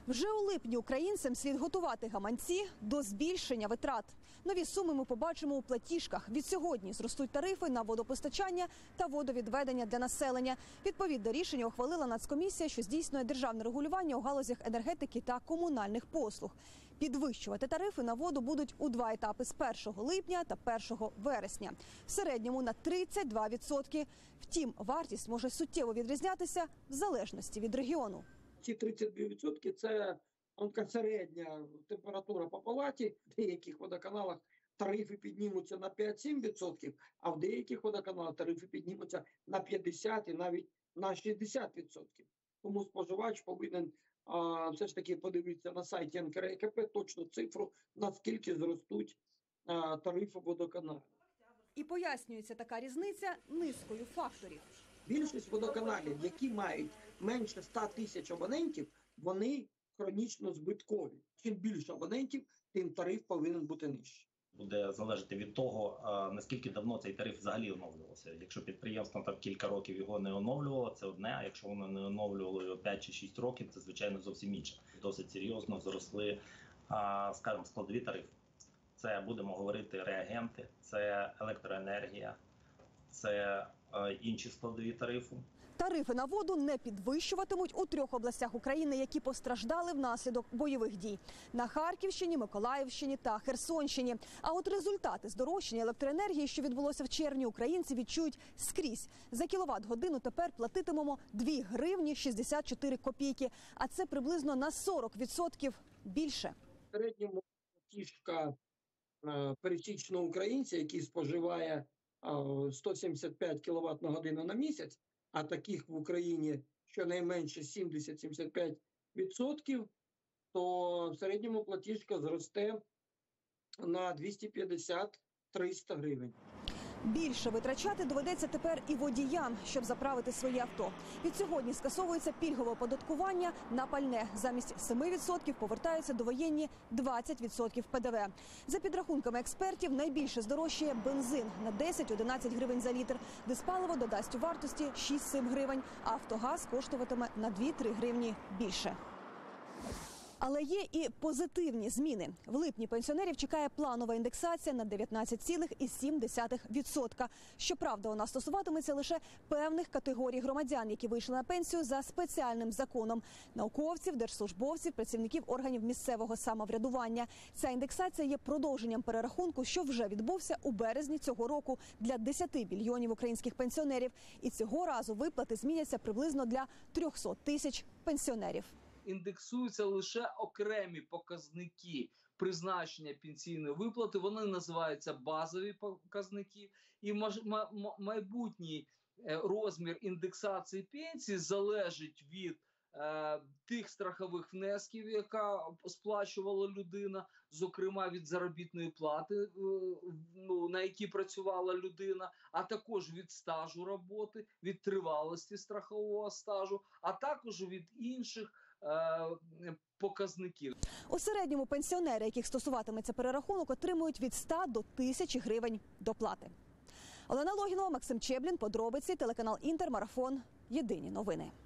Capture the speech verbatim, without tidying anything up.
Вже у липні українцям слід готувати гаманці до збільшення витрат. Нові суми ми побачимо у платіжках. Від сьогодні зростуть тарифи на водопостачання та водовідведення для населення. Відповідне рішення ухвалила Нацкомісія, що здійснює державне регулювання у галузях енергетики та комунальних послуг. Підвищувати тарифи на воду будуть у два етапи – з першого липня та першого вересня. В середньому на тридцять два відсотки. Втім, вартість може суттєво відрізнятися в залежності від регіону. Ці тридцять два відсотки – це така середня температура по палаті. В деяких водоканалах тарифи піднімуться на п'ять-сім відсотків, а в деяких водоканалах тарифи піднімуться на п'ятдесят і навіть на шістдесят відсотків. Тому споживач повинен а, все ж таки подивитися на сайті ен ка ер і ка пе точну цифру, наскільки зростуть а, тарифи водоканалу. І пояснюється така різниця низкою факторів. Більшість водоканалів, які мають менше ста тисяч абонентів, вони хронічно збиткові. Чим більше абонентів, тим тариф повинен бути нижчий. Буде залежати від того, наскільки давно цей тариф взагалі оновлювався. Якщо підприємство там кілька років його не оновлювало, це одне, а якщо воно не оновлювало його п'ять чи шість років, це, звичайно, зовсім інше. Досить серйозно зросли, скажімо, складові тарифи. Це, будемо говорити, реагенти, це електроенергія, це інші складові тарифи. Тарифи на воду не підвищуватимуть у трьох областях України, які постраждали внаслідок бойових дій – на Харківщині, Миколаївщині та Херсонщині. А от результати здорожчання електроенергії, що відбулося в червні, українці відчують скрізь. За кіловат-годину тепер платитимемо дві гривні шістдесят чотири копійки, а це приблизно на сорок відсотків більше. В середньому платіжка пересічного українця, який споживає сто сімдесят п'ять кіловат на годину на місяць, а таких в Україні щонайменше сімдесят - сімдесят п'ять відсотків, то в середньому платіжка зросте на двісті п'ятдесят - триста гривень. Більше витрачати доведеться тепер і водіям, щоб заправити своє авто. Від сьогодні скасовується пільгове оподаткування на пальне. Замість семи відсотків повертаються довоєнні двадцять відсотків пе де ве. За підрахунками експертів, найбільше здорожчає бензин на десять - одинадцять гривень за літр. Диспаливо додасть у вартості шість - сім гривень, а автогаз коштуватиме на дві-три гривні більше. Але є і позитивні зміни. В липні пенсіонерів чекає планова індексація на дев'ятнадцять цілих сім десятих відсотка. Щоправда, вона стосуватиметься лише певних категорій громадян, які вийшли на пенсію за спеціальним законом – науковців, держслужбовців, працівників органів місцевого самоврядування. Ця індексація є продовженням перерахунку, що вже відбувся у березні цього року для десяти мільйонів українських пенсіонерів. І цього разу виплати зміняться приблизно для трьохсот тисяч пенсіонерів. Індексуються лише окремі показники призначення пенсійної виплати, вони називаються базові показники, і майбутній розмір індексації пенсії залежить від е, тих страхових внесків, яка сплачувала людина, зокрема від заробітної плати, е, ну, на якій працювала людина, а також від стажу роботи, від тривалості страхового стажу, а також від інших показників. У середньому пенсіонери, яких стосуватиметься перерахунок, отримують від ста до тисячі гривень доплати. Олена Логінова, Максим Чеблін, подробиці, телеканал Інтер, Марафон, Єдині новини.